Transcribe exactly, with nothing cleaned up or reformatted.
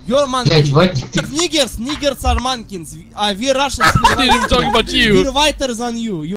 You're monkey. Блять, вот Niggers, niggers are monkeys. Uh, we Russians. I'm talking about you. We're whiter than you. You